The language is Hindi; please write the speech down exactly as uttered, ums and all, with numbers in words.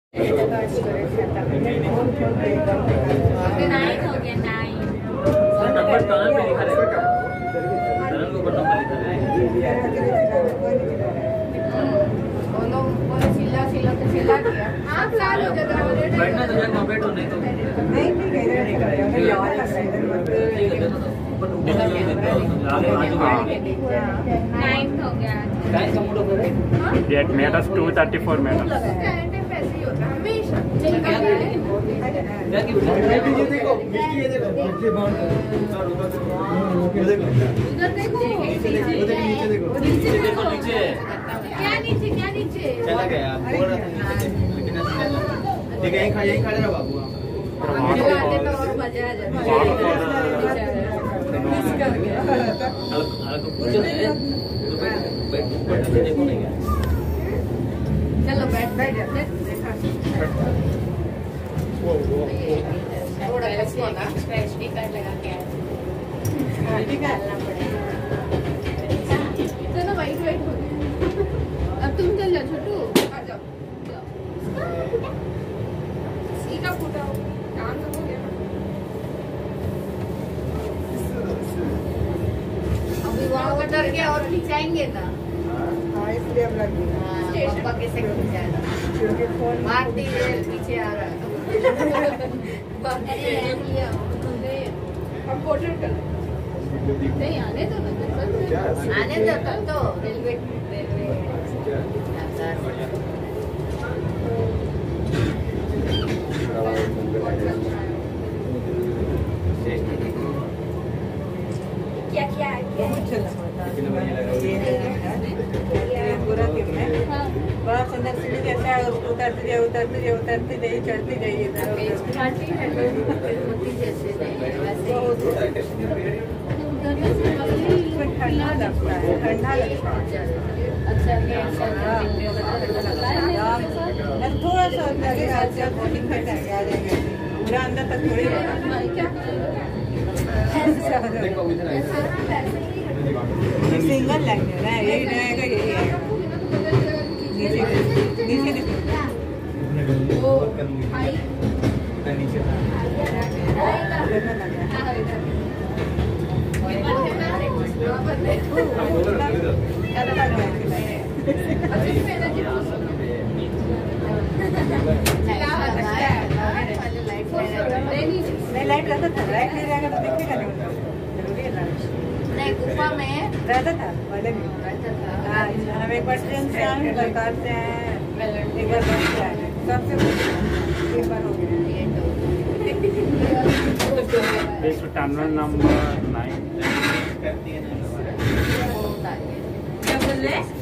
नाइन हो गया नाइन। नंबर कहाँ पे लिखा रहेगा? नंबर को बटन लिखा सिला सिला तो सिला किया। आप साल हो गया बैठना तो यार कंप्लीट हो नहीं तो नाइन हो गया। टाइम का मोड हो गया। It made us two thirty-four minutes. पैसे ही होता है हमेशा। क्या की ये देखो ये देखो ये बाउंड उधर देखो उधर देखो नीचे देखो उधर नीचे देखो नीचे देखो नीचे क्या नीचे क्या नीचे चला गया बोल रहा था लेकिन ऐसा चला ठीक है यहीं खा यहीं खड़े रहो बाबू आते तो और मजा आ जाता मिस कर गया। अलग पूछो नहीं बैठ बैठ देखो नहीं क्या चलो बैठ बैठ वो वो थोड़ा एक्स्ट्रा एचडी कार्ड लगा के निकालना पड़ेगा। चलो वाइट वाइट हो गया। अब तुम चल जाओ छोटू आ जाओ सी का फूटा हो काम तो हो गया। अभी वहाँ का डर के और खिंचाएंगे ना। हाँ इसलिए अब लग गई स्टेशन पर कैसे खिंचाएगा क्योंकि फोन मारती है पीछे आ रहा है। हम पोर्ट्रेट कर नहीं आने दो ना आने दो तब तो रेलवे रेलवे क्या क्या क्या पूरा फिल्म है बड़ा सुंदर सीढ़ी जैसा है उसको उतरते जाइए उतरते जाइए उतरते जाइए चढ़ती जाइए ठंडा लगता है ठंडा लगता है थोड़ा सा लगेगा आ जाएगा पूरा अंदर तक थोड़ी सिंगल लैंग्वेज है यही रहेगा यही है नीचे नीचे नीचे नहीं लाइट रहता था लाइट नहीं रहेगा तो दिखेगा नहीं जरूरी है नहीं गुफा में रहता था पहले भी रहता था। हाँ हम एक बार ट्रेन से आए एक बार कार से आए एक बार बस से आए सबसे एक बार हो गया This tunnel number nine. क्या बोल रहे हैं?